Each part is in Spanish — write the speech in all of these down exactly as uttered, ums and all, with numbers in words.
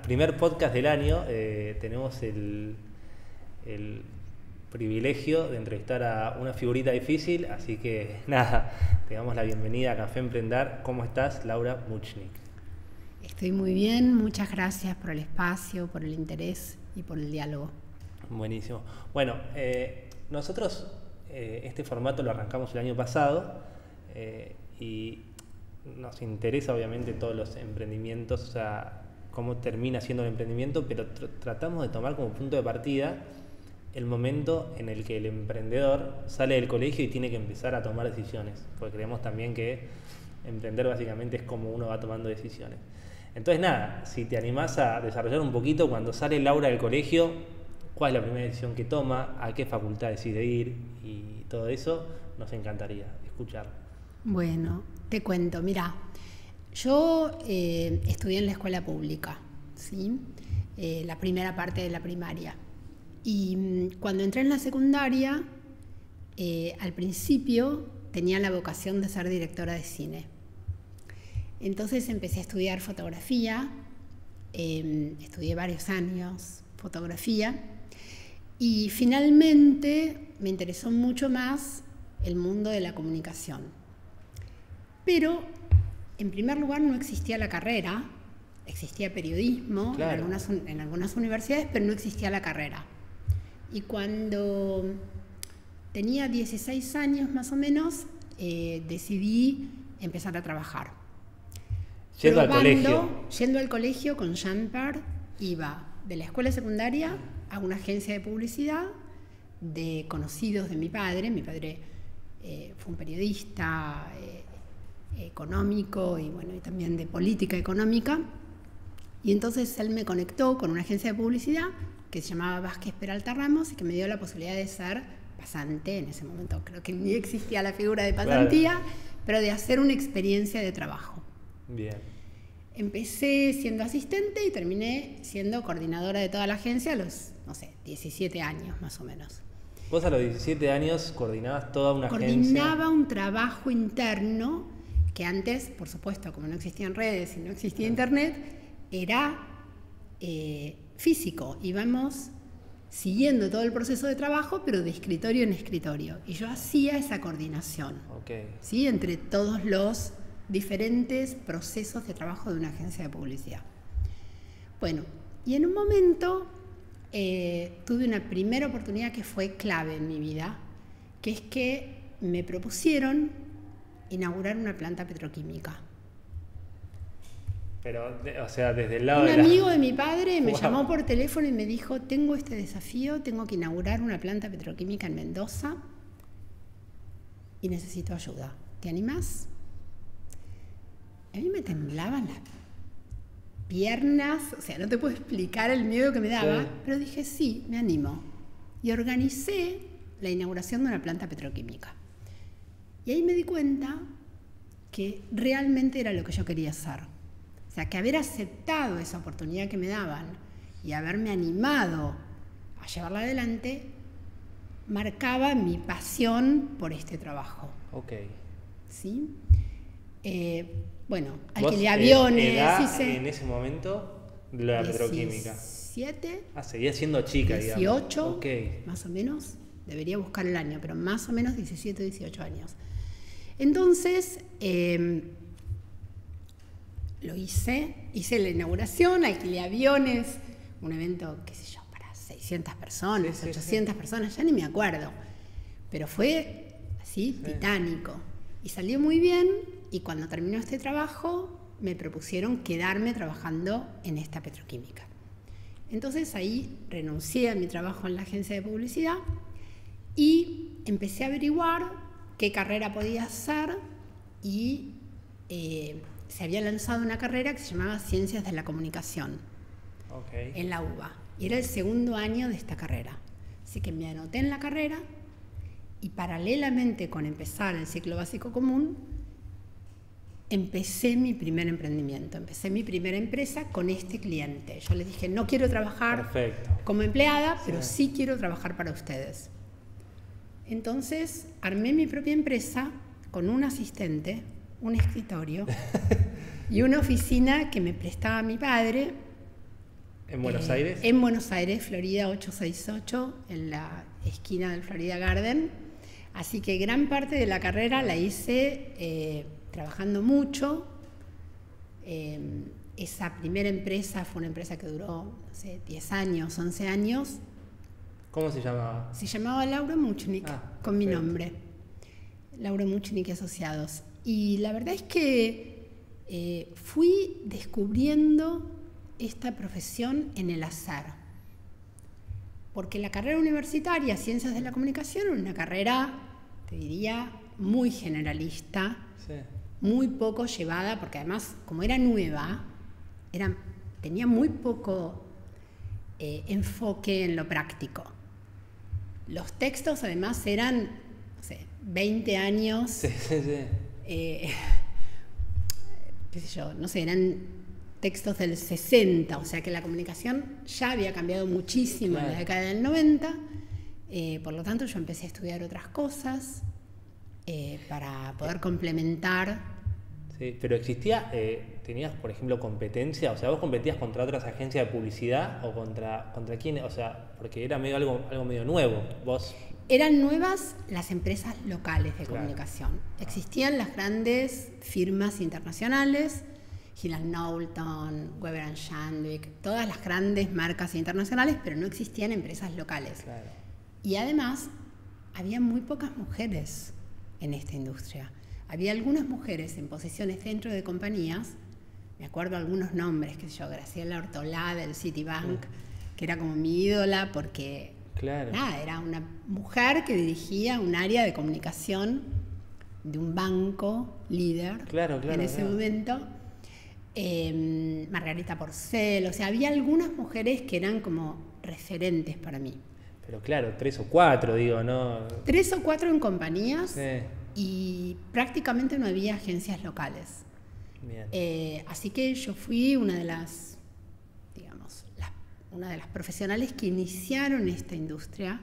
primer podcast del año. Eh, tenemos el, el privilegio de entrevistar a una figurita difícil, así que nada, te damos la bienvenida a Café Emprendar. ¿Cómo estás, Laura Muchnik? Estoy muy bien, muchas gracias por el espacio, por el interés y por el diálogo. Buenísimo. Bueno, eh, nosotros eh, este formato lo arrancamos el año pasado eh, y nos interesa obviamente todos los emprendimientos, o sea, cómo termina siendo el emprendimiento, pero tr tratamos de tomar como punto de partida el momento en el que el emprendedor sale del colegio y tiene que empezar a tomar decisiones, porque creemos también que emprender básicamente es como uno va tomando decisiones. Entonces nada, si te animás a desarrollar un poquito cuando sale Laura del colegio, cuál es la primera decisión que toma, a qué facultad decide ir y todo eso, nos encantaría escuchar. Bueno, te cuento, mira, yo eh, estudié en la escuela pública, ¿sí? Eh, la primera parte de la primaria. Y mmm, cuando entré en la secundaria, eh, al principio tenía la vocación de ser directora de cine. Entonces empecé a estudiar fotografía, eh, estudié varios años fotografía y finalmente me interesó mucho más el mundo de la comunicación. Pero en primer lugar no existía la carrera, existía periodismo, claro, en, algunas, en algunas universidades, pero no existía la carrera. Y cuando tenía dieciséis años más o menos, eh, decidí empezar a trabajar. Yendo Probando, al colegio. Yendo al colegio con Jumper, iba de la escuela secundaria a una agencia de publicidad de conocidos de mi padre. Mi padre eh, fue un periodista eh, económico y, bueno, y también de política económica. Y entonces él me conectó con una agencia de publicidad que se llamaba Vázquez Peralta Ramos y que me dio la posibilidad de ser pasante. En ese momento creo que ni existía la figura de pasantía, claro, pero de hacer una experiencia de trabajo. Bien. Empecé siendo asistente y terminé siendo coordinadora de toda la agencia a los, no sé, diecisiete años más o menos. Vos a los diecisiete años coordinabas toda una Coordinaba agencia. Coordinaba un trabajo interno que antes, por supuesto, como no existían redes y no existía internet, era eh, físico. Íbamos siguiendo todo el proceso de trabajo, pero de escritorio en escritorio. Y yo hacía esa coordinación, okay, ¿sí? Entre todos los diferentes procesos de trabajo de una agencia de publicidad. Bueno, y en un momento eh, tuve una primera oportunidad que fue clave en mi vida, que es que me propusieron inaugurar una planta petroquímica. Pero, o sea, desde el lado Un de la... amigo de mi padre me wow. llamó por teléfono y me dijo: tengo este desafío, tengo que inaugurar una planta petroquímica en Mendoza y necesito ayuda. ¿Te animás? A mí me temblaban las piernas, o sea, no te puedo explicar el miedo que me daba, sí, pero dije sí, me animo. Y organicé la inauguración de una planta petroquímica. Y ahí me di cuenta que realmente era lo que yo quería hacer. O sea, que haber aceptado esa oportunidad que me daban y haberme animado a llevarla adelante marcaba mi pasión por este trabajo. Ok. ¿Sí? Eh, Bueno, ¿Vos, alquilé eh, aviones, edad hice en ese momento de la petroquímica? diecisiete. Ah, seguía siendo chica, dieciocho, digamos. Okay. Más o menos. Debería buscar el año, pero más o menos diecisiete, dieciocho años. Entonces, eh, lo hice, hice la inauguración, alquilé aviones, un evento, qué sé yo, para seiscientas personas, sí, sí, ochocientas sí. personas, ya ni me acuerdo. Pero fue así, sí, titánico. Y salió muy bien. Y cuando terminó este trabajo, me propusieron quedarme trabajando en esta petroquímica. Entonces ahí renuncié a mi trabajo en la agencia de publicidad y empecé a averiguar qué carrera podía hacer y eh, se había lanzado una carrera que se llamaba Ciencias de la Comunicación, okay, en la U B A. Y era el segundo año de esta carrera. Así que me anoté en la carrera y paralelamente con empezar el ciclo básico común, empecé mi primer emprendimiento, empecé mi primera empresa con este cliente. Yo les dije, no quiero trabajar Perfecto. como empleada, pero sí. sí quiero trabajar para ustedes. Entonces, armé mi propia empresa con un asistente, un escritorio y una oficina que me prestaba mi padre ¿En Buenos eh, Aires? En Buenos Aires, Florida ochocientos sesenta y ocho, en la esquina del Florida Garden. Así que gran parte de la carrera la hice eh, trabajando mucho. Eh, esa primera empresa fue una empresa que duró, no sé, diez años, once años. ¿Cómo se llamaba? Se llamaba Laura Muchnik, Ah, con mi perfecto. nombre. Laura Muchnik y Asociados. Y la verdad es que eh, fui descubriendo esta profesión en el azar. Porque la carrera universitaria, Ciencias de la Comunicación, era una carrera, te diría, muy generalista, Sí. muy poco llevada, porque además, como era nueva, era, tenía muy poco eh, enfoque en lo práctico. Los textos, además, eran, no sé, veinte años, Sí, sí, sí. eh, qué sé yo, no sé, eran textos del sesenta, o sea que la comunicación ya había cambiado muchísimo Claro. en la década del noventa, eh, por lo tanto yo empecé a estudiar otras cosas eh, para poder complementar. Sí, pero existía, eh, tenías, por ejemplo, competencia, o sea, vos competías contra otras agencias de publicidad o contra, contra quién, o sea, porque era medio algo, algo medio nuevo. Vos, Eran nuevas las empresas locales de Claro. comunicación. Existían las grandes firmas internacionales, Hill and Knowlton, Weber and Shandwick, todas las grandes marcas internacionales, pero no existían empresas locales. claro, Y además, había muy pocas mujeres en esta industria. Había algunas mujeres en posiciones dentro de compañías, me acuerdo algunos nombres, que yo, Graciela Ortolá del Citibank, que era como mi ídola porque, claro. nada, era una mujer que dirigía un área de comunicación de un banco líder Claro, claro, en ese claro. momento. Eh, Margarita Porcel, o sea, había algunas mujeres que eran como referentes para mí. Pero claro, tres o cuatro, digo, ¿no? Tres o cuatro en compañías Sí, y prácticamente no había agencias locales. bien. Eh, así que yo fui una de las, digamos, las- una de las profesionales que iniciaron esta industria.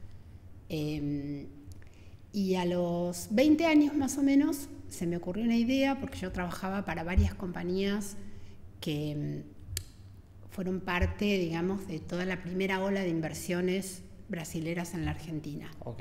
Eh, y a los veinte años más o menos se me ocurrió una idea, porque yo trabajaba para varias compañías que mm, fueron parte, digamos, de toda la primera ola de inversiones brasileras en la Argentina. Ok,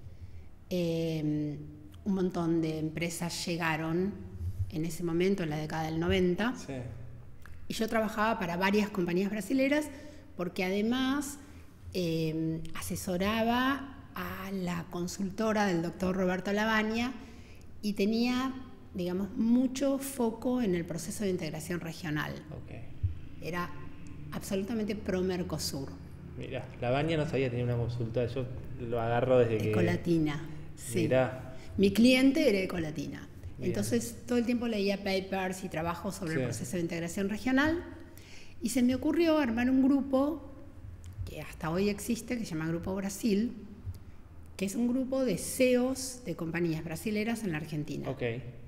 Eh, un montón de empresas llegaron en ese momento, en la década del noventa, sí, y yo trabajaba para varias compañías brasileras porque además eh, asesoraba a la consultora del doctor Roberto Lavagna y tenía, digamos, mucho foco en el proceso de integración regional. ok. Era absolutamente pro-Mercosur. Mira, la Baña no sabía tener una consulta, yo lo agarro desde que... Ecolatina, sí. Mirá, Mi cliente era Ecolatina. Bien. Entonces todo el tiempo leía papers y trabajo sobre Sí. el proceso de integración regional y se me ocurrió armar un grupo que hasta hoy existe, que se llama Grupo Brasil, que es un grupo de C E Os de compañías brasileras en la Argentina. ok,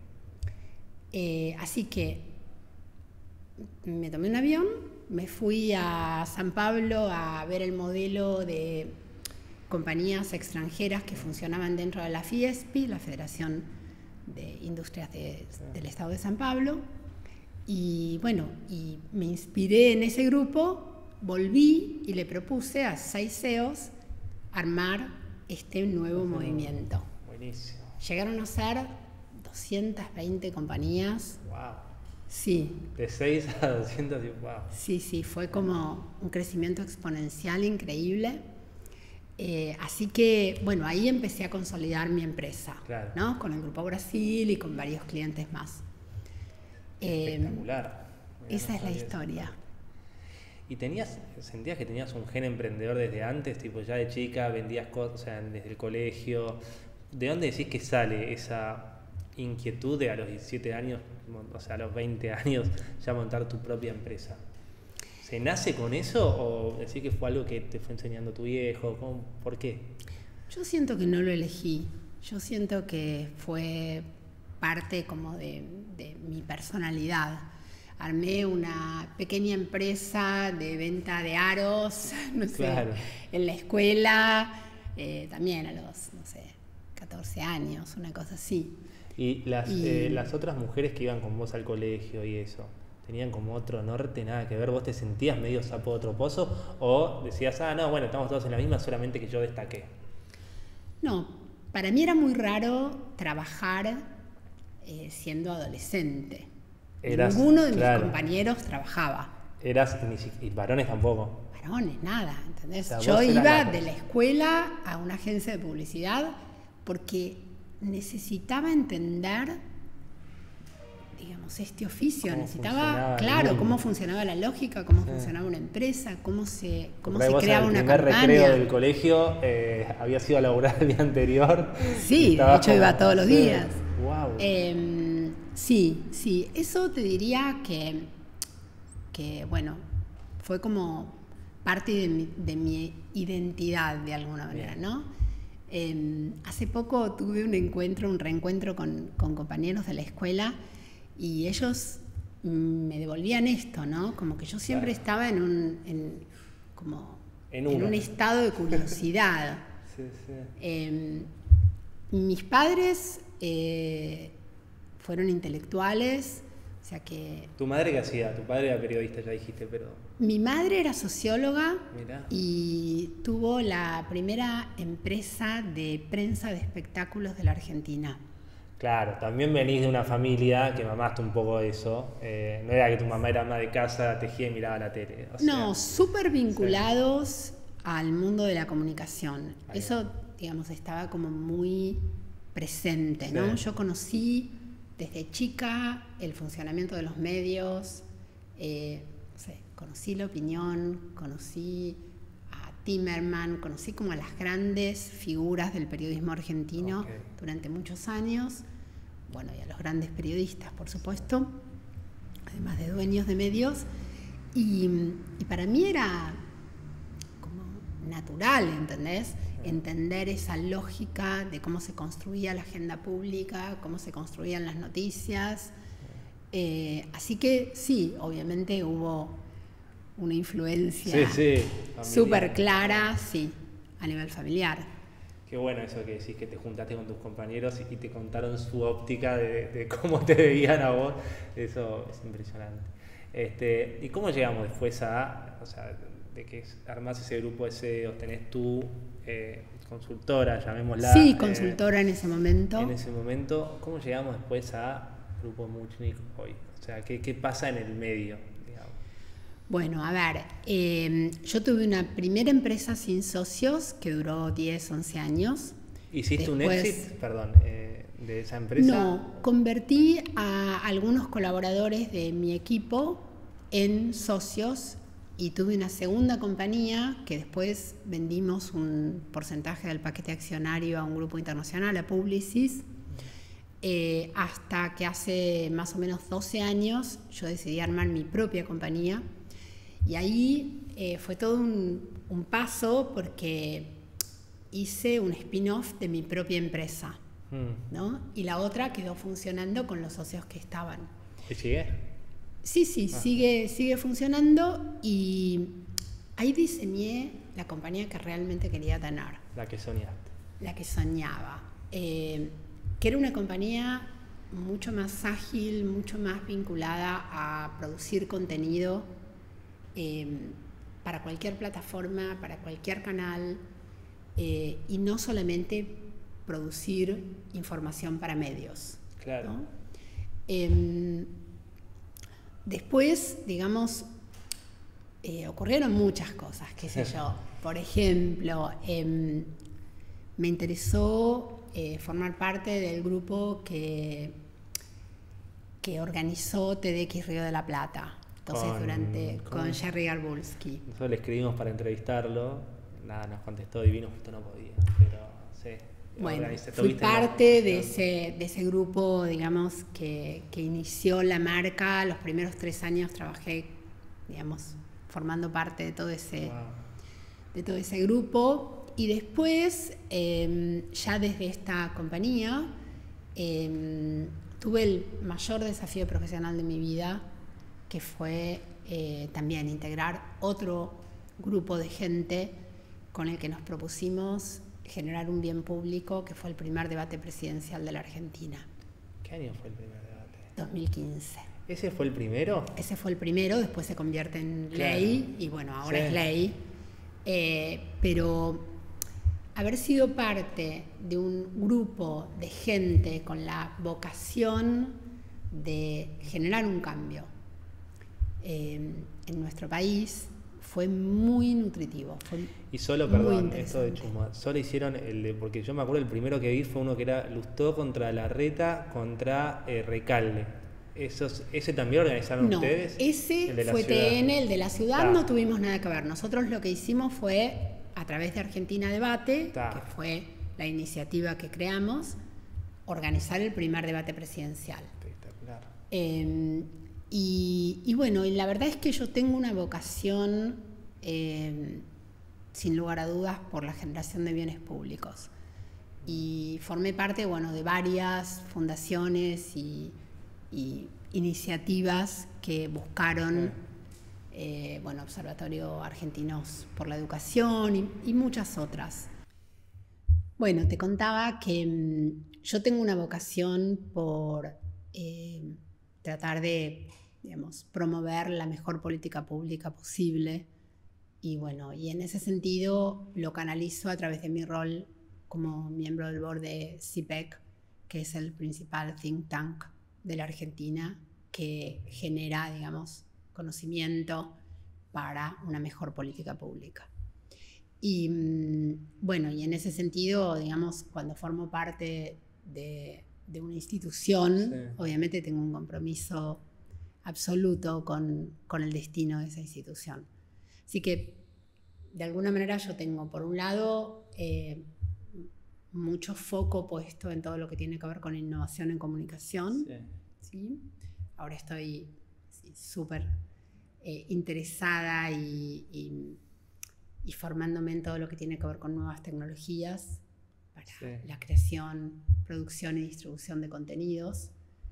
Eh, así que me tomé un avión, me fui a San Pablo a ver el modelo de compañías extranjeras que funcionaban dentro de la FIESPI, la Federación de Industrias de- del Estado de San Pablo. Y bueno, y me inspiré en ese grupo, volví y le propuse a seis C E Os armar este nuevo Ujú. movimiento. buenísimo, Llegaron a ser doscientas veinte compañías. wow. Sí, De seis a doscientos, y wow. sí, sí, fue como un crecimiento exponencial increíble. Eh, así que, bueno, ahí empecé a consolidar mi empresa, Claro. ¿no? Con el Grupo Brasil y con varios clientes más. Eh, Espectacular. Mira, esa no es la sabía eso. historia. ¿Y tenías, sentías que tenías un gen emprendedor desde antes? Tipo, ya de chica vendías cosas, o sea, desde el colegio. ¿De dónde decís que sale esa inquietud de a los diecisiete años, o sea, a los veinte años, ya montar tu propia empresa? ¿Se nace con eso o decís que fue algo que te fue enseñando tu viejo? ¿Cómo? ¿Por qué? Yo siento que no lo elegí. Yo siento que fue parte como de, de mi personalidad. Armé una pequeña empresa de venta de aros, no sé, Claro. en la escuela, eh, también a los, no sé, catorce años, una cosa así. Y las, Y- eh, las otras mujeres que iban con vos al colegio y eso, tenían como otro norte, nada que ver? ¿Vos te sentías medio sapo de otro pozo? ¿O decías, ah, no, bueno, estamos todos en la misma, solamente que yo destaqué? No, para mí era muy raro trabajar eh, siendo adolescente. Eras, Ninguno de claro, mis compañeros trabajaba. Eras, ni si- y varones tampoco. Varones, nada, ¿entendés? O sea, Yo vos eras iba la de la escuela a una agencia de publicidad porque necesitaba entender, digamos, este oficio. Cómo Necesitaba, funcionaba el claro, mundo. cómo funcionaba la lógica, cómo Sí. funcionaba una empresa, cómo se, cómo Por ahí se vos en creaba el una primer campaña. recreo del colegio eh, había sido a laburar el día anterior. Sí, de Estabas hecho iba como, todos los sí, días. Wow. Eh, sí, sí, eso te diría que, que bueno, fue como parte de mi, de mi identidad de alguna manera, Bien. ¿no? Eh, hace poco tuve un encuentro, un reencuentro con, con compañeros de la escuela y ellos mm, me devolvían esto, ¿no? Como que yo siempre Claro. estaba en un, en, como, En en uno. un estado de curiosidad. Sí, sí. Eh, mis padres eh, fueron intelectuales, o sea que ¿Tu madre qué hacía? Tu padre era periodista, ya dijiste, pero... mi madre era socióloga Mirá. y tuvo la primera empresa de prensa de espectáculos de la Argentina. Claro, también venís de una familia que mamaste un poco eso. Eh, no era que tu mamá era ama de casa, tejía y miraba la tele. O sea, No, súper vinculados al mundo de la comunicación. Ahí Eso, digamos, estaba como muy presente, ¿no? Sí. Yo conocí desde chica el funcionamiento de los medios, eh, no sé, conocí La Opinión, conocí a Timerman, conocí como a las grandes figuras del periodismo argentino Ok. durante muchos años, bueno, y a los grandes periodistas, por supuesto, además de dueños de medios, y, y para mí era como natural, ¿entendés? Entender esa lógica de cómo se construía la agenda pública, cómo se construían las noticias. Eh, así que sí, obviamente hubo una influencia Sí, sí. súper familiar. clara, sí, a nivel familiar. Qué bueno eso que decís, que te juntaste con tus compañeros y te contaron su óptica de, de cómo te veían a vos. Eso es impresionante. Este, ¿y cómo llegamos después a, o sea, de que armás ese grupo de C E Os, tenés tu eh, consultora, llamémosla? Sí, eh, consultora en ese momento. En ese momento, ¿cómo llegamos después a Grupo Muchnik hoy? O sea, ¿qué, qué pasa en el medio, digamos? Bueno, a ver, eh, yo tuve una primera empresa sin socios que duró diez, once años. ¿Hiciste un Después- exit, perdón, eh, de esa empresa? No, convertí a algunos colaboradores de mi equipo en socios y tuve una segunda compañía que después vendimos un porcentaje del paquete accionario a un grupo internacional, a Publicis, eh, hasta que hace más o menos doce años yo decidí armar mi propia compañía y ahí eh, fue todo un, un paso porque hice un spin-off de mi propia empresa, Mm. ¿no? Y la otra quedó funcionando con los socios que estaban. ¿Y sigue? Sí, sí, Ah. sigue, sigue funcionando y ahí diseñé la compañía que realmente quería tener, La que soñaste. la que soñaba, eh, que era una compañía mucho más ágil, mucho más vinculada a producir contenido eh, para cualquier plataforma, para cualquier canal, eh, y no solamente producir información para medios. Claro. ¿No? Eh, después, digamos, eh, ocurrieron muchas cosas, qué sé yo. Por ejemplo, eh, me interesó eh, formar parte del grupo que, que organizó T D X Río de la Plata. Entonces, Con- durante con- con Jerry Garbulski. Nosotros le escribimos para entrevistarlo. Nada, nos contestó divino, justo no podía. Pero sí. Bueno, organizé- fui tuviste la parte de organización. ese, de ese grupo, digamos, que, que inició la marca. Los primeros tres años trabajé, digamos, formando parte de todo ese, Wow. de todo ese grupo. Y después, eh, ya desde esta compañía, eh, tuve el mayor desafío profesional de mi vida, que fue eh, también integrar otro grupo de gente con el que nos propusimos generar un bien público, que fue el primer debate presidencial de la Argentina, ¿Qué año fue el primer debate? dos mil quince. ¿Ese fue el primero? Ese fue el primero, después se convierte en Claro. ley y bueno, ahora Sí. es ley. Eh, pero haber sido parte de un grupo de gente con la vocación de generar un cambio eh, en nuestro país fue muy nutritivo. Fue Y solo, muy perdón, esto de interesante. Chuma, solo hicieron el de, porque yo me acuerdo el primero que vi fue uno que era Lustó contra Larreta contra eh, Recalde. Esos, ¿Ese también organizaron No, ustedes? ese El de la fue ciudad. T N, el de la ciudad Ta. no tuvimos nada que ver. Nosotros lo que hicimos fue, a través de Argentina Debate, Ta. que fue la iniciativa que creamos, organizar el primer debate presidencial. Espectacular. Eh, y, y bueno, y la verdad es que yo tengo una vocación, eh, sin lugar a dudas, por la generación de bienes públicos. Y formé parte, bueno, de varias fundaciones y, y iniciativas que buscaron, Sí. eh, bueno, Observatorio Argentinos por la Educación y, y muchas otras. Bueno, te contaba que mm, yo tengo una vocación por eh, tratar de, digamos, promover la mejor política pública posible. Y bueno, y en ese sentido lo canalizo a través de mi rol como miembro del board de C I P E C, que es el principal think tank de la Argentina que genera, digamos, conocimiento para una mejor política pública. Y bueno, y en ese sentido, digamos, cuando formo parte de, de una institución, Sí. obviamente tengo un compromiso absoluto con, con el destino de esa institución. Así que, de alguna manera, yo tengo, por un lado, eh, mucho foco puesto en todo lo que tiene que ver con innovación en comunicación. Sí. ¿Sí? Ahora estoy súper sí, eh, interesada y, y, y formándome en todo lo que tiene que ver con nuevas tecnologías para Sí. la creación, producción y distribución de contenidos.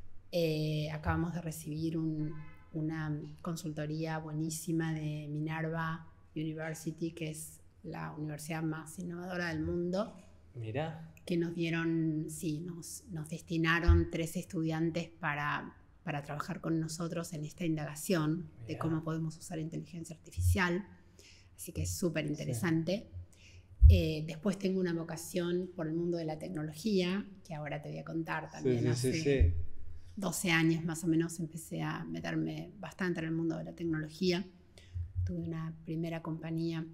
Eh, acabamos de recibir un, una consultoría buenísima de Minerva University, que es la universidad más innovadora del mundo. Mirá. Que nos dieron, sí, nos, nos destinaron tres estudiantes para, para trabajar con nosotros en esta indagación Mirá. de cómo podemos usar inteligencia artificial. Así que es súper interesante. Sí. Eh, después tengo una vocación por el mundo de la tecnología, que ahora te voy a contar también. Sí, sí, hace sí, sí. doce años más o menos empecé a meterme bastante en el mundo de la tecnología. Tuve una primera compañía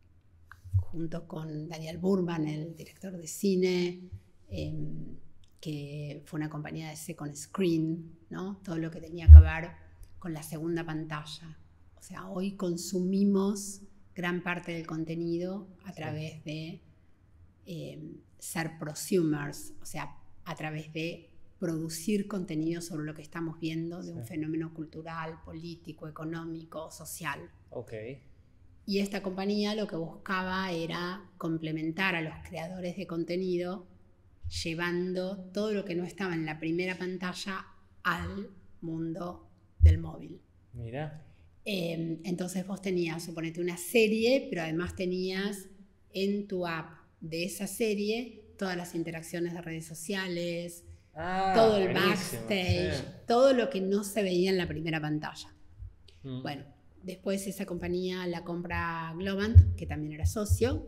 junto con Daniel Burban, el director de cine, eh, que fue una compañía de second screen, ¿no? Todo lo que tenía que ver con la segunda pantalla. O sea, hoy consumimos gran parte del contenido a través de eh, ser prosumers, o sea, a través de producir contenido sobre lo que estamos viendo de sí. un fenómeno cultural, político, económico, social. Okay. Y esta compañía lo que buscaba era complementar a los creadores de contenido llevando todo lo que no estaba en la primera pantalla al mundo del móvil. Mira. Eh, entonces vos tenías, suponete, una serie, pero además tenías en tu app de esa serie todas las interacciones de redes sociales, ah, todo el buenísimo, backstage, sí. todo lo que no se veía en la primera pantalla. Mm. Bueno, después esa compañía la compra Globant, que también era socio,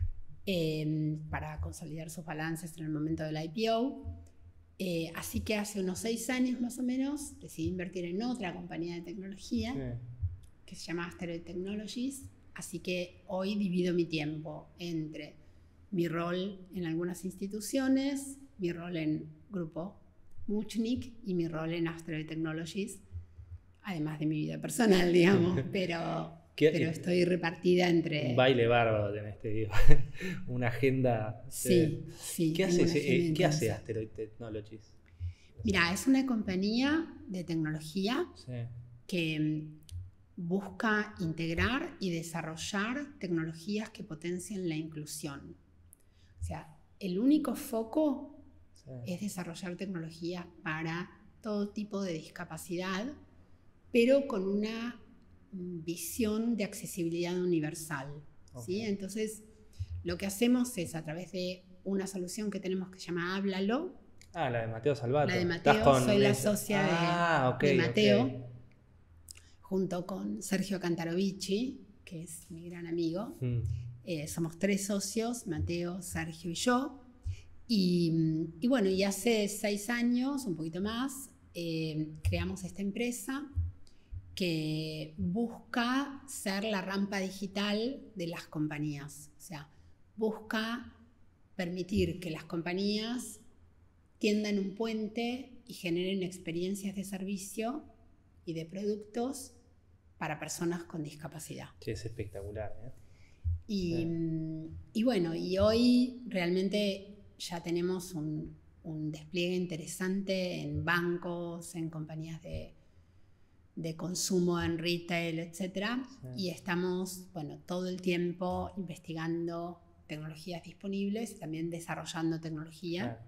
eh, para consolidar sus balances en el momento del I P O. Eh, así que hace unos seis años más o menos decidí invertir en otra compañía de tecnología sí. que se llama Asteroid Technologies. Así que hoy divido mi tiempo entre mi rol en algunas instituciones, mi rol en Grupo Muchnik y mi rol en Asteroid Technologies, además de mi vida personal, digamos, pero, pero estoy repartida entre... Un baile bárbaro tenés, te digo. Una agenda... Sí, sí. ¿Qué hace, eh, ¿qué hace Asteroid Technologies? Mira, es una compañía de tecnología sí. que busca integrar y desarrollar tecnologías que potencien la inclusión. O sea, el único foco sí. es desarrollar tecnologías para todo tipo de discapacidad, pero con una visión de accesibilidad universal. Okay. ¿Sí? Entonces, lo que hacemos es, a través de una solución que tenemos que se llama Háblalo, Ah, la de Mateo Salvato. La de Mateo, con soy la esa... socia de, ah, okay, de Mateo, okay. junto con Sergio Cantarovici, que es mi gran amigo. Mm. Eh, somos tres socios, Mateo, Sergio y yo. Y, y bueno, y hace seis años, un poquito más, eh, creamos esta empresa que busca ser la rampa digital de las compañías. O sea, busca permitir que las compañías tiendan un puente y generen experiencias de servicio y de productos para personas con discapacidad. Sí, es espectacular, ¿eh? Y, sí. y bueno, y hoy realmente ya tenemos un, un despliegue interesante en bancos, en compañías de, de consumo, en retail, etcétera. Sí. Y estamos, bueno, todo el tiempo investigando tecnologías disponibles y también desarrollando tecnología. Claro.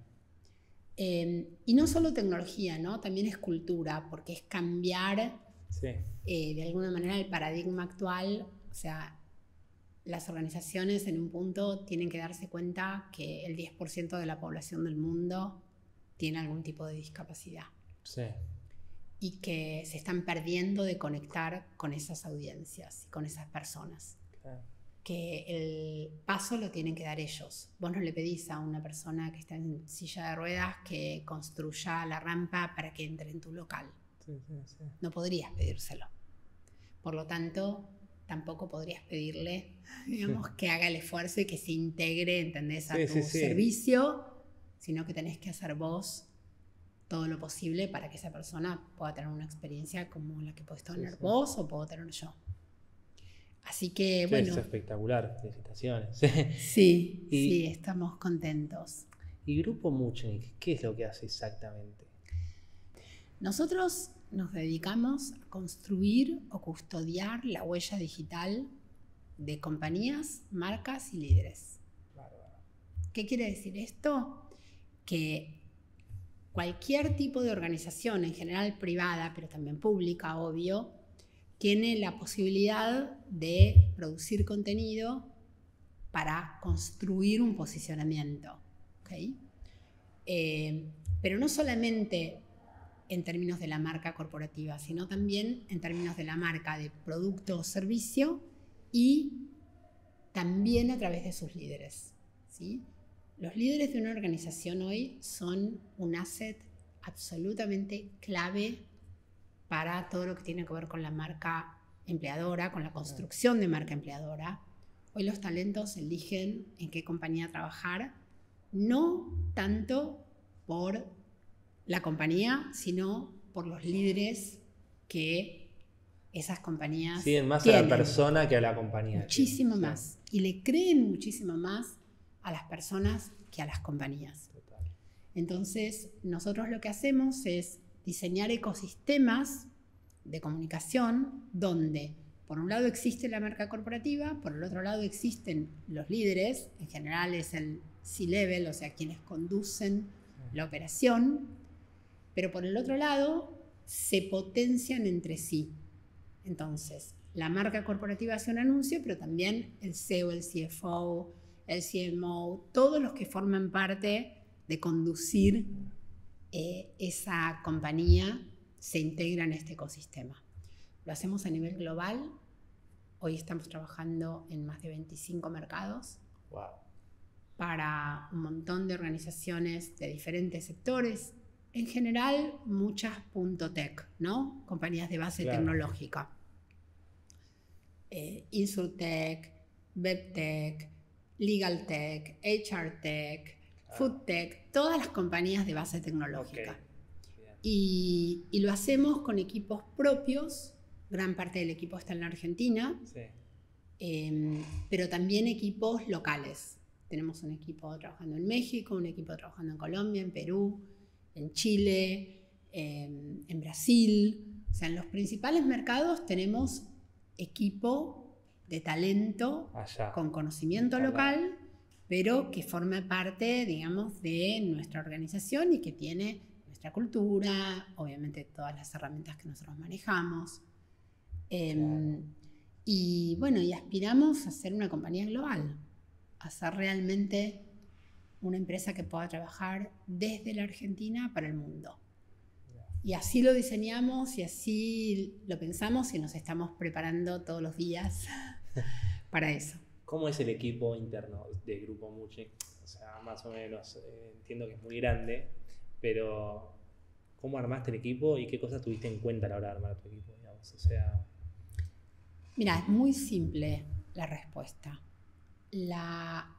Eh, y no solo tecnología, ¿no? También es cultura, porque es cambiar sí. eh, de alguna manera el paradigma actual. O sea, las organizaciones en un punto tienen que darse cuenta que el diez por ciento de la población del mundo tiene algún tipo de discapacidad. Sí. Y que se están perdiendo de conectar con esas audiencias y con esas personas. Claro. Que el paso lo tienen que dar ellos. Vos no le pedís a una persona que está en silla de ruedas que construya la rampa para que entre en tu local. Sí, sí, sí. No podrías pedírselo. Por lo tanto, tampoco podrías pedirle, digamos, sí. que haga el esfuerzo y que se integre, ¿entendés? A sí, tu sí, sí. servicio, sino que tenés que hacer vos todo lo posible para que esa persona pueda tener una experiencia como la que podés tener sí, sí. vos o puedo tener yo. Así que, sí, bueno. Es espectacular, felicitaciones. Sí, y, sí, estamos contentos. ¿Y Grupo Muchnick, qué es lo que hace exactamente? Nosotros nos dedicamos a construir o custodiar la huella digital de compañías, marcas y líderes. Bárbaro. ¿Qué quiere decir esto? Que cualquier tipo de organización, en general privada, pero también pública, obvio, tiene la posibilidad de producir contenido para construir un posicionamiento. ¿Okay? Eh, pero no solamente en términos de la marca corporativa, sino también en términos de la marca de producto o servicio y también a través de sus líderes. ¿Sí? Los líderes de una organización hoy son un asset absolutamente clave para todo lo que tiene que ver con la marca empleadora, con la construcción de marca empleadora. Hoy los talentos eligen en qué compañía trabajar, no tanto por la compañía, sino por los líderes que esas compañías siguen más tienen. a la persona que a la compañía. Muchísimo sí. más. Y le creen muchísimo más a las personas que a las compañías. Total. Entonces, nosotros lo que hacemos es diseñar ecosistemas de comunicación donde, por un lado, existe la marca corporativa, por el otro lado existen los líderes, en general es el C-level, o sea, quienes conducen sí. la operación, pero por el otro lado se potencian entre sí. Entonces, la marca corporativa hace un anuncio, pero también el C E O, el C F O, el C M O, todos los que forman parte de conducir eh, esa compañía se integran en este ecosistema. Lo hacemos a nivel global. Hoy estamos trabajando en más de veinticinco mercados. Wow. Para un montón de organizaciones de diferentes sectores. En general, muchas .tech, ¿no? Compañías de base claro. tecnológica. Eh, Insurtech, WebTech, LegalTech, H R Tech, ah. FoodTech, todas las compañías de base tecnológica. Okay. Y, y lo hacemos con equipos propios, gran parte del equipo está en la Argentina, sí. eh, pero también equipos locales. Tenemos un equipo trabajando en México, un equipo trabajando en Colombia, en Perú, en Chile, eh, en Brasil. O sea, en los principales mercados tenemos equipo de talento allá, con conocimiento allá. Local, pero que forma parte, digamos, de nuestra organización y que tiene nuestra cultura, obviamente todas las herramientas que nosotros manejamos. Eh, claro. Y bueno, y aspiramos a ser una compañía global, a ser realmente una empresa que pueda trabajar desde la Argentina para el mundo. Y así lo diseñamos y así lo pensamos y nos estamos preparando todos los días para eso. ¿Cómo es el equipo interno de Grupo Muchi? O sea, más o menos, eh, entiendo que es muy grande, pero ¿cómo armaste el equipo y qué cosas tuviste en cuenta a la hora de armar tu equipo, digamos? O sea... Mira, es muy simple la respuesta. La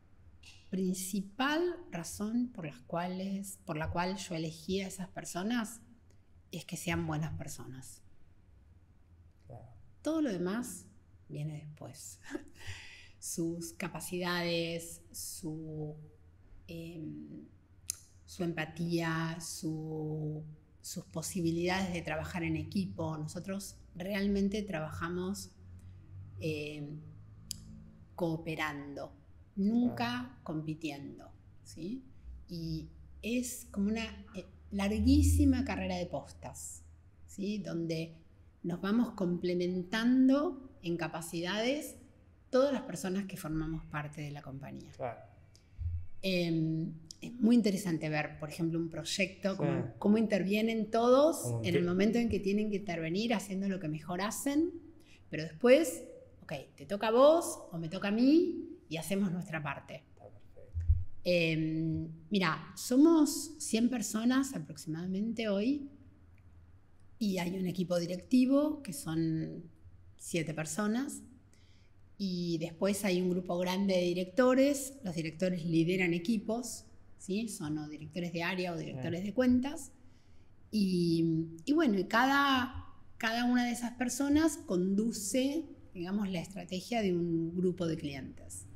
principal razón por las cuales, por la cual yo elegí a esas personas es que sean buenas personas. Claro. Todo lo demás viene después. Sus capacidades, su, eh, su empatía, su, sus posibilidades de trabajar en equipo. Nosotros realmente trabajamos eh, cooperando, nunca compitiendo, ¿sí? Y es como una eh, larguísima carrera de postas, ¿sí? Donde nos vamos complementando en capacidades todas las personas que formamos parte de la compañía. Claro. Eh, es muy interesante ver, por ejemplo, un proyecto, Sí. cómo, cómo intervienen todos Como en que- el momento en que tienen que intervenir haciendo lo que mejor hacen, pero después, ok, te toca a vos o me toca a mí y hacemos nuestra parte. Está perfecto. Eh, mira, somos cien personas aproximadamente hoy y hay un equipo directivo que son siete personas y después hay un grupo grande de directores. Los directores lideran equipos, ¿sí? Son o directores de área o directores de cuentas y, y bueno, y cada, cada una de esas personas conduce, digamos, la estrategia de un grupo de clientes.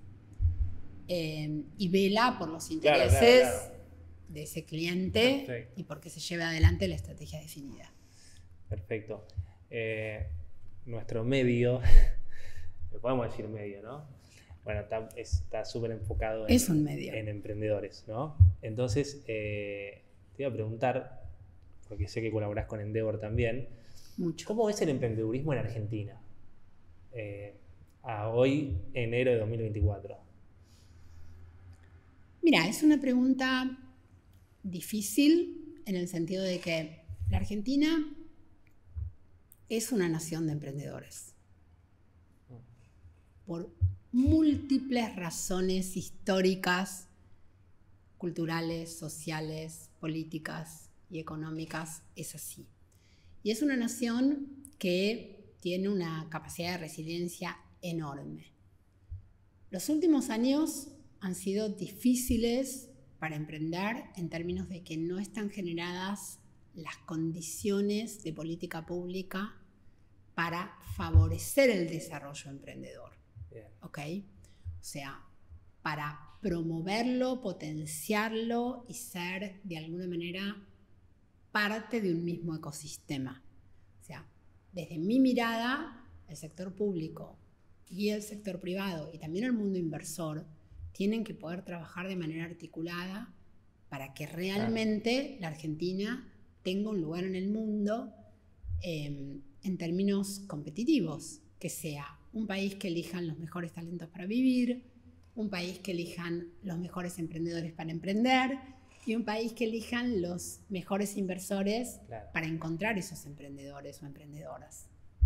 Eh, y vela por los Claro, intereses claro, claro. de ese cliente. Perfecto. Y porque se lleve adelante la estrategia definida. Perfecto. Eh, nuestro medio, le podemos decir medio, ¿no? Bueno, está está súper enfocado en, Es un medio. en emprendedores, ¿no? Entonces, eh, te iba a preguntar, porque sé que colaborás con Endeavor también, Mucho. ¿cómo ves el emprendedurismo en Argentina? Eh, a hoy, enero de dos mil veinticuatro. Mira, es una pregunta difícil en el sentido de que la Argentina es una nación de emprendedores. Por múltiples razones históricas, culturales, sociales, políticas y económicas, es así. Y es una nación que tiene una capacidad de resiliencia enorme. Los últimos años han sido difíciles para emprender en términos de que no están generadas las condiciones de política pública para favorecer el desarrollo emprendedor. Bien. ¿Ok? O sea, para promoverlo, potenciarlo y ser de alguna manera parte de un mismo ecosistema. O sea, desde mi mirada, el sector público y el sector privado y también el mundo inversor tienen que poder trabajar de manera articulada para que realmente la Argentina tenga un lugar en el mundo eh, en términos competitivos, que sea un país que elijan los mejores talentos para vivir, un país que elijan los mejores emprendedores para emprender y un país que elijan los mejores inversores Claro. para encontrar esos emprendedores o emprendedoras.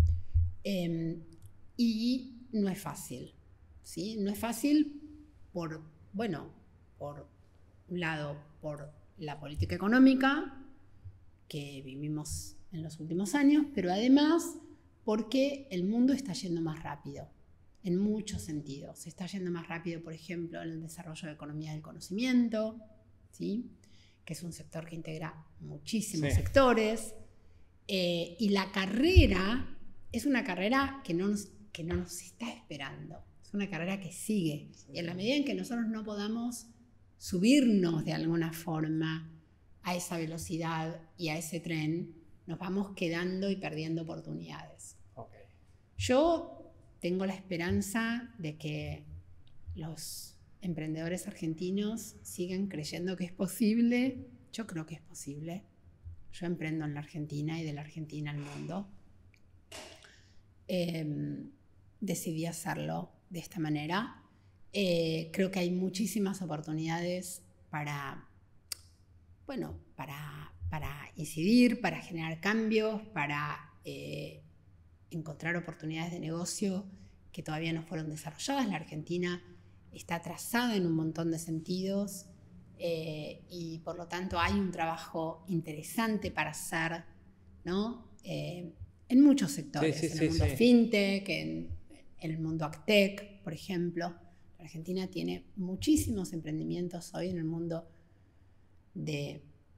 Eh, y no es fácil, ¿sí? No es fácil por, bueno, por un lado, por la política económica que vivimos en los últimos años, pero además porque el mundo está yendo más rápido, en muchos sentidos. Se está yendo más rápido, por ejemplo, en el desarrollo de la economía del conocimiento, ¿sí? Que es un sector que integra muchísimos Sí. sectores. Eh, y la carrera es una carrera que no nos, que no nos está esperando. Es una carrera que sigue. Sí. Y en la medida en que nosotros no podamos subirnos de alguna forma a esa velocidad y a ese tren, nos vamos quedando y perdiendo oportunidades. Ok. Yo tengo la esperanza de que los emprendedores argentinos sigan creyendo que es posible. Yo creo que es posible. Yo emprendo en la Argentina y de la Argentina al mundo. Eh, decidí hacerlo de esta manera. Eh, creo que hay muchísimas oportunidades para, bueno, para, para incidir, para generar cambios, para eh, encontrar oportunidades de negocio que todavía no fueron desarrolladas. La Argentina está atrasada en un montón de sentidos eh, y por lo tanto hay un trabajo interesante para hacer, ¿no? Eh, en muchos sectores, Sí, sí, en sí, el mundo sí. fintech, en, en el mundo agtech, por ejemplo. La Argentina tiene muchísimos emprendimientos hoy en el mundo de,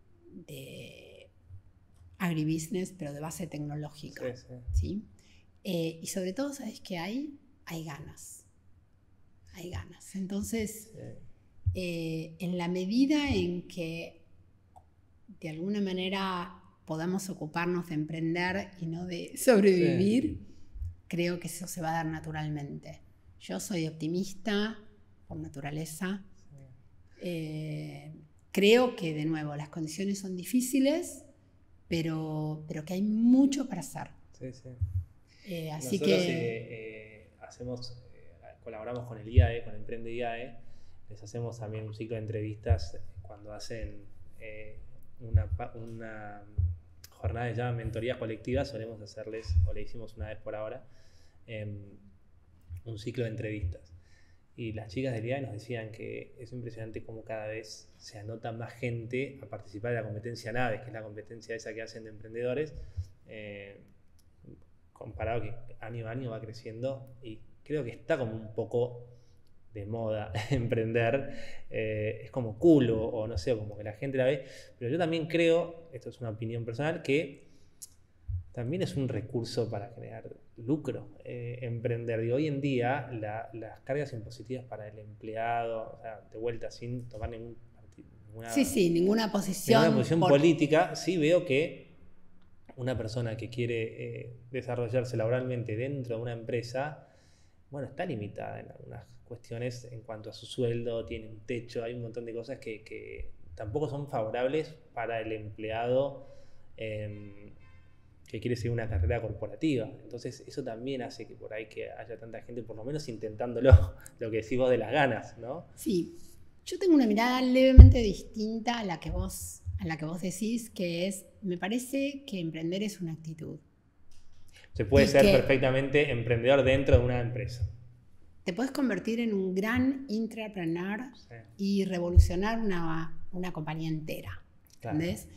de agribusiness, pero de base tecnológica. Sí, sí. ¿Sí? Eh, y sobre todo, ¿sabes qué hay? Hay ganas. Hay ganas. Entonces, Sí. eh, en la medida en que de alguna manera podamos ocuparnos de emprender y no de sobrevivir, sí. Creo que eso se va a dar naturalmente. Yo soy optimista por naturaleza. Sí. Eh, creo que, de nuevo, las condiciones son difíciles, pero, pero que hay mucho para hacer. Sí, sí. Eh, así Nosotros que... eh, eh, hacemos, eh, colaboramos con el I A E, con Emprende I A E. Les hacemos también un ciclo de entrevistas cuando hacen eh, una, una jornada que se llama mentorías colectivas. Solemos hacerles, o le hicimos una vez por ahora, eh, un ciclo de entrevistas. Y las chicas del I A E nos decían que es impresionante cómo cada vez se anota más gente a participar de la competencia Naves, que es la competencia esa que hacen de emprendedores, eh, comparado que año a año va creciendo, y creo que está como un poco de moda emprender, eh, es como cool o, o no sé, como que la gente la ve, pero yo también creo, esto es una opinión personal, que también es un recurso para generar lucro, eh, emprender. Digo, hoy en día la, las cargas impositivas para el empleado, o sea, de vuelta sin tomar ningún, ninguna, sí, sí, ninguna posición, ninguna posición por... política, sí veo que una persona que quiere eh, desarrollarse laboralmente dentro de una empresa, bueno, está limitada en algunas cuestiones en cuanto a su sueldo, tiene un techo, hay un montón de cosas que, que tampoco son favorables para el empleado eh, que quiere seguir una carrera corporativa. Entonces eso también hace que por ahí que haya tanta gente, por lo menos intentándolo, lo que decís vos de las ganas, ¿no? Sí, yo tengo una mirada levemente distinta a la que vos, a la que vos decís, que es, me parece que emprender es una actitud. Se puede y ser perfectamente emprendedor dentro de una empresa. Te puedes convertir en un gran intrapreneur, sí, y revolucionar una, una compañía entera. Claro. ¿Entendés?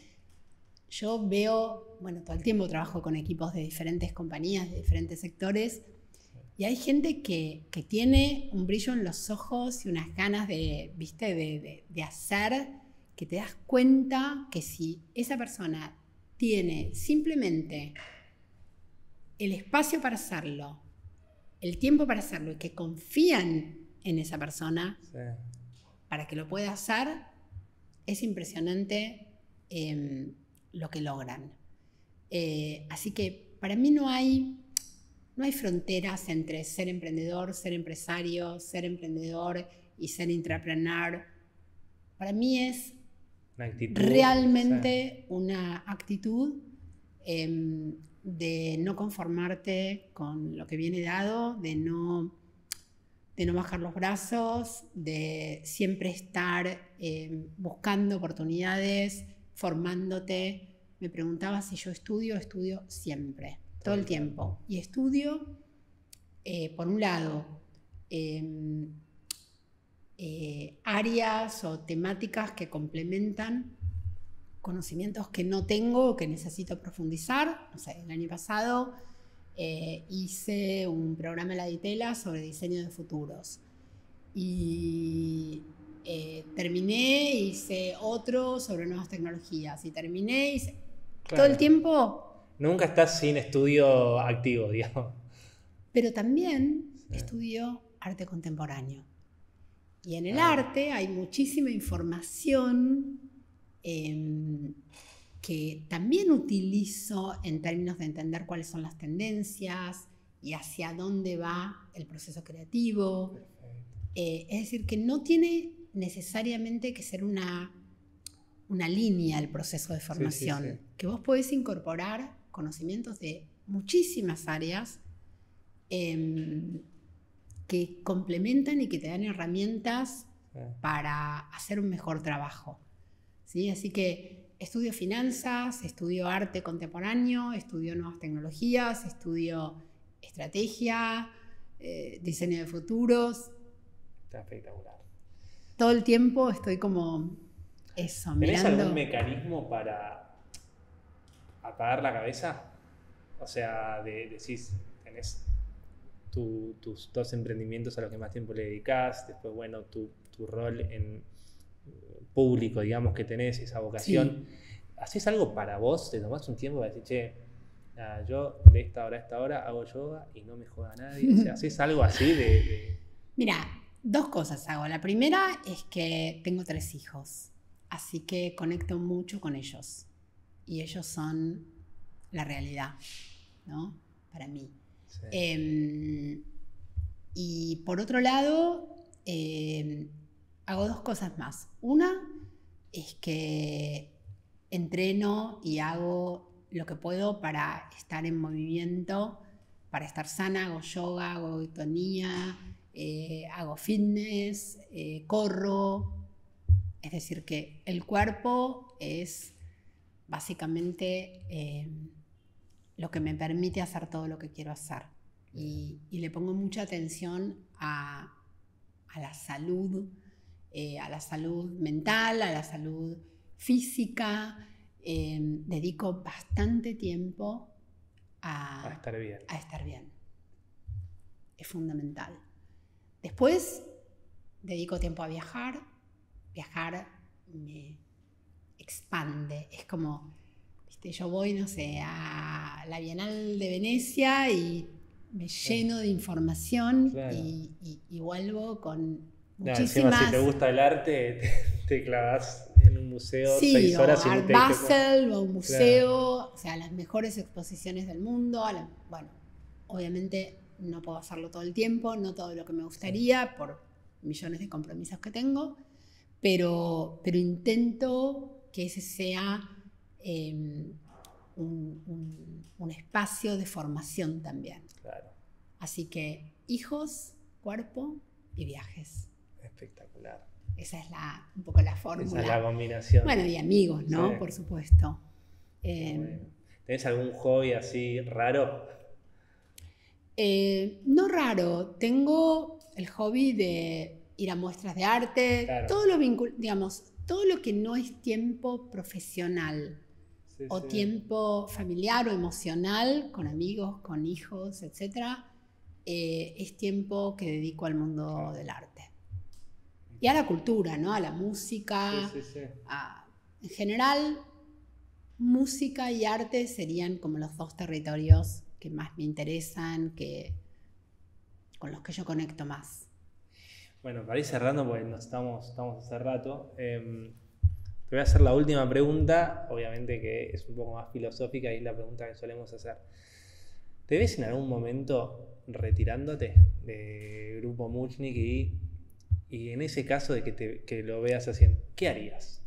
Yo veo, bueno, todo el tiempo trabajo con equipos de diferentes compañías, de diferentes sectores, y hay gente que, que tiene un brillo en los ojos y unas ganas de, ¿viste? De, de, de hacer, que te das cuenta que si esa persona tiene simplemente el espacio para hacerlo, el tiempo para hacerlo, y que confían en esa persona, sí, para que lo pueda hacer, es impresionante eh, lo que logran. Eh, así que para mí no hay, no hay fronteras entre ser emprendedor, ser empresario, ser emprendedor y ser intrapreneur. Para mí es una actitud, realmente, sí, una actitud eh, de no conformarte con lo que viene dado, de no, de no bajar los brazos, de siempre estar eh, buscando oportunidades, formándote. Me preguntaba si yo estudio, estudio siempre, todo el tiempo. Y estudio, eh, por un lado, eh, eh, áreas o temáticas que complementan conocimientos que no tengo o que necesito profundizar. No sé, el año pasado eh, hice un programa en la Ditela sobre diseño de futuros. Y eh, terminé, hice otro sobre nuevas tecnologías. Y terminé, hice... Claro. Todo el tiempo... Nunca estás sin estudio activo, digamos. Pero también, sí, estudio arte contemporáneo. Y en el ah. arte hay muchísima información eh, que también utilizo en términos de entender cuáles son las tendencias y hacia dónde va el proceso creativo. Eh, es decir, que no tiene necesariamente que ser una, una línea el proceso de formación, sí, sí, sí. Que vos podés incorporar conocimientos de muchísimas áreas eh, que complementan y que te dan herramientas Sí. para hacer un mejor trabajo. ¿Sí? Así que estudio finanzas, estudio arte contemporáneo, estudio nuevas tecnologías, estudio estrategia, eh, diseño de futuros. Está espectacular. Todo el tiempo estoy como eso, ¿Tenés mirando. algún mecanismo para apagar la cabeza? O sea, de, decís, tenés tu, tus dos emprendimientos a los que más tiempo le dedicás, después, bueno, tu, tu rol en público, digamos, que tenés, esa vocación. Sí. ¿Hacés algo para vos? ¿Te tomás un tiempo para decir, che, nada, yo de esta hora a esta hora hago yoga y no me joda nadie? O sea, ¿hacés algo así de...? de... Mira, dos cosas hago. La primera es que tengo tres hijos, así que conecto mucho con ellos. Y ellos son la realidad, ¿no? Para mí. Sí. Eh, y por otro lado, eh, hago dos cosas más. Una es que entreno y hago lo que puedo para estar en movimiento, para estar sana. Hago yoga, hago hitonía, eh, hago fitness, eh, corro. Es decir, que el cuerpo es básicamente eh, lo que me permite hacer todo lo que quiero hacer. Y, y le pongo mucha atención a, a la salud, eh, a la salud mental, a la salud física. Eh, dedico bastante tiempo a, A estar bien. a estar bien. Es fundamental. Después dedico tiempo a viajar. Viajar me expande. Es como, ¿viste? Yo voy, no sé, a la Bienal de Venecia y me lleno de información. Claro. y, y, y vuelvo con no, muchísimas... Encima, si te gusta el arte, te, te clavas en un museo sí, seis horas o y Art te Basel, o a un museo, claro. O sea, las mejores exposiciones del mundo. La, bueno, obviamente no puedo hacerlo todo el tiempo, no todo lo que me gustaría, sí. por millones de compromisos que tengo, pero, pero intento que ese sea eh, un, un, un espacio de formación también. Claro. Así que hijos, cuerpo y viajes. Espectacular. Esa es la, un poco la fórmula. Esa es la combinación. Bueno, y amigos, ¿no? Sí. Por supuesto. Eh, bueno. ¿Tenés algún hobby así raro? Eh, no raro. Tengo el hobby de ir a muestras de arte, claro. todo lo vincul- digamos, todo lo que no es tiempo profesional sí, o sí. tiempo familiar o emocional con amigos, con hijos, etcétera, eh, es tiempo que dedico al mundo claro. del arte. Y a la cultura, ¿no? A la música. Sí, sí, sí. A, en general, música y arte serían como los dos territorios que más me interesan, que, con los que yo conecto más. Bueno, para ir cerrando, porque nos estamos, estamos hace rato, eh, te voy a hacer la última pregunta, obviamente que es un poco más filosófica y es la pregunta que solemos hacer. ¿Te ves en algún momento retirándote de Grupo Muchnik y, y en ese caso de que, te, que lo veas haciendo, qué harías?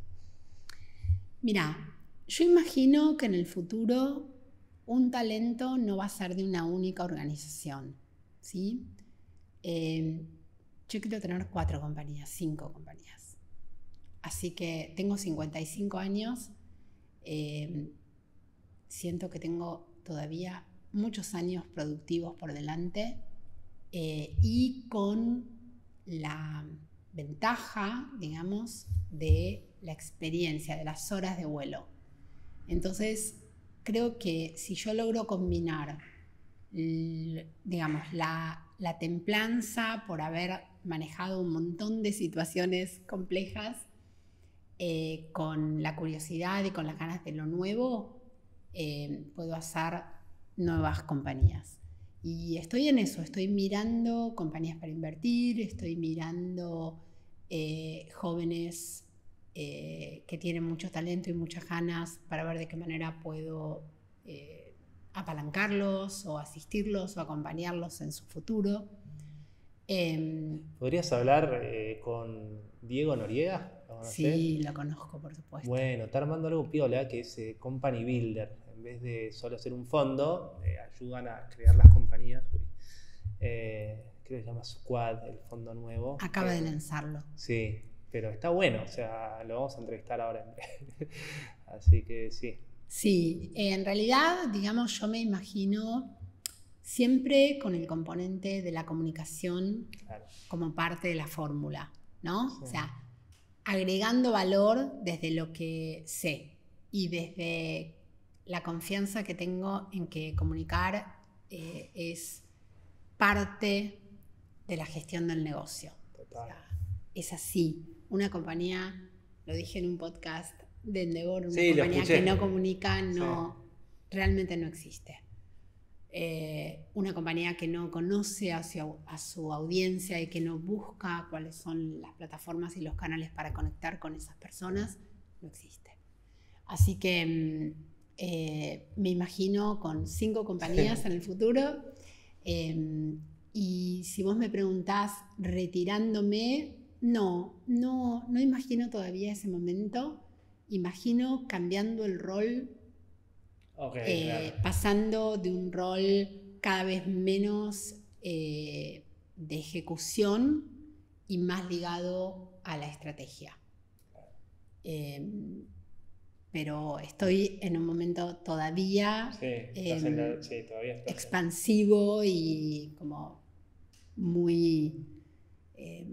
Mira, yo imagino que en el futuro un talento no va a ser de una única organización, ¿sí? Eh, yo quiero tener cuatro compañías, cinco compañías. Así que tengo cincuenta y cinco años, eh, siento que tengo todavía muchos años productivos por delante eh, y con la ventaja, digamos, de la experiencia, de las horas de vuelo. Entonces, creo que si yo logro combinar, digamos, la, la templanza por haber manejado un montón de situaciones complejas eh, con la curiosidad y con las ganas de lo nuevo, eh, puedo hacer nuevas compañías. Y estoy en eso, estoy mirando compañías para invertir, estoy mirando eh, jóvenes eh, que tienen mucho talento y muchas ganas para ver de qué manera puedo eh, apalancarlos o asistirlos o acompañarlos en su futuro. Eh, ¿Podrías hablar eh, con Diego Noriega? ¿Lo conocés? Sí, lo conozco, por supuesto. Bueno, está armando algo piola que es eh, Company Builder. En vez de solo ser un fondo, eh, ayudan a crear las compañías. Eh, creo que se llama Squad, el fondo nuevo. Acaba eh, de lanzarlo. Sí, pero está bueno, o sea, lo vamos a entrevistar ahora en breve. Así que sí. Sí, en realidad, digamos, yo me imagino siempre con el componente de la comunicación Claro. como parte de la fórmula, ¿no? Sí. O sea, agregando valor desde lo que sé y desde la confianza que tengo en que comunicar eh, es parte de la gestión del negocio. Total. O sea, es así. Una compañía, lo dije en un podcast de Endeavor, una Sí, lo compañía escuché. que no comunica, no, Sí. realmente no existe. Eh, una compañía que no conoce a su, a su audiencia y que no busca cuáles son las plataformas y los canales para conectar con esas personas, no existe. Así que mm, eh, me imagino con cinco compañías en el futuro. Eh, y si vos me preguntás retirándome, no, no, no imagino todavía ese momento. Imagino cambiando el rol, Okay, eh, claro. pasando de un rol cada vez menos eh, de ejecución y más ligado a la estrategia. Eh, pero estoy en un momento todavía Sí, eh, estás en la, sí, todavía estás expansivo y como muy... Eh,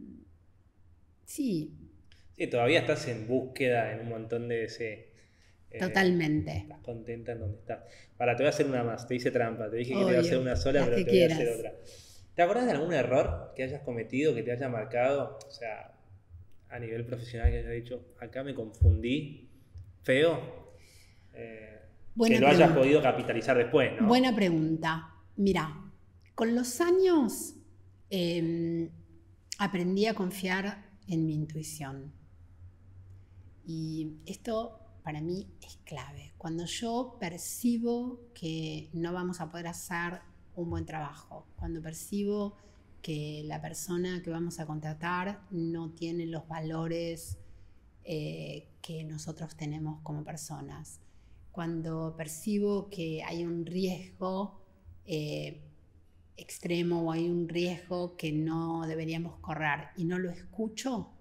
sí. Sí, todavía estás en búsqueda en un montón de ese... Eh, Totalmente. Estás contenta en donde estás. Ahora, te voy a hacer una más. Te hice trampa. Te dije que Obvio, te iba a hacer una sola, pero que te quieras. voy a hacer otra. ¿Te acordás de algún error que hayas cometido, que te haya marcado? O sea, a nivel profesional, que hayas dicho, acá me confundí, feo. Eh, Buena que lo hayas pregunta. podido capitalizar después, ¿no? Buena pregunta. Mira, con los años eh, aprendí a confiar en mi intuición. Y esto para mí es clave. Cuando yo percibo que no vamos a poder hacer un buen trabajo, cuando percibo que la persona que vamos a contratar no tiene los valores eh, que nosotros tenemos como personas, cuando percibo que hay un riesgo eh, extremo o hay un riesgo que no deberíamos correr y no lo escucho,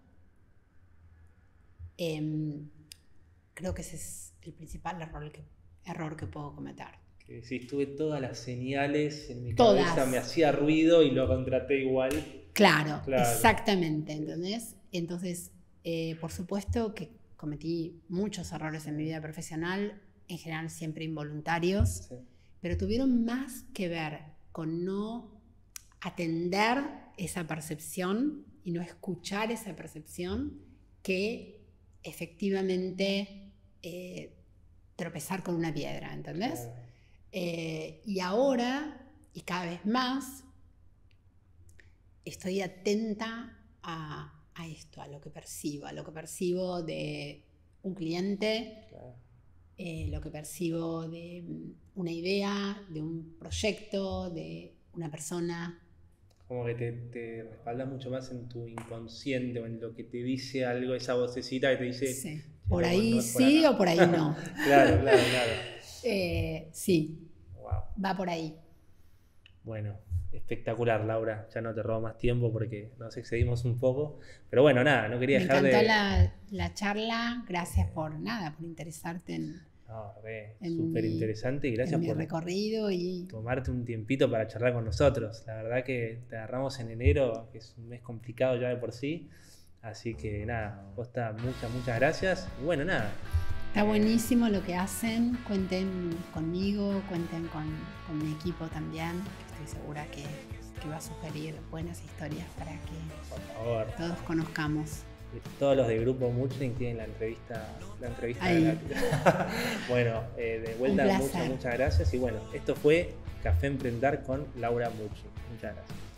eh, creo que ese es el principal error que, error que puedo cometer. Que si tuve todas las señales en mi Todas. cabeza, me hacía ruido y lo contraté igual. Claro, Claro. exactamente, ¿entendés? Entonces, eh, por supuesto que cometí muchos errores en mi vida profesional, en general siempre involuntarios, Sí. pero tuvieron más que ver con no atender esa percepción y no escuchar esa percepción que efectivamente eh, tropezar con una piedra, ¿entendés? Claro. Eh, y ahora, y cada vez más, estoy atenta a, a esto, a lo que percibo, a lo que percibo de un cliente, Claro. eh, lo que percibo de una idea, de un proyecto, de una persona. Como que te, te respaldas mucho más en tu inconsciente o en lo que te dice algo, esa vocecita que te dice... Sí. Por no, ahí no es por sí acá. o por ahí no. Claro, claro, claro. Eh, sí, Wow. va por ahí. Bueno, espectacular, Laura. Ya no te robo más tiempo porque nos excedimos un poco. Pero bueno, nada, no quería Me dejar encantó de... la, la charla. Gracias por nada, por interesarte en, No, re, en súper mi- interesante y gracias en mi por recorrido y tomarte un tiempito para charlar con nosotros. La verdad que te agarramos en enero, que es un mes complicado ya de por sí. Así que nada, Costa, muchas, muchas gracias. Y bueno, nada. está buenísimo lo que hacen. Cuenten conmigo, cuenten con, con mi equipo también. Estoy segura que, que va a sugerir buenas historias para que Por favor. todos conozcamos. Todos los de Grupo Muchling tienen la entrevista, la entrevista Ahí. gratis. Bueno, eh, de vuelta, Un placer. muchas, muchas gracias. Y bueno, esto fue Café Emprendar con Laura Muchling. Muchas gracias.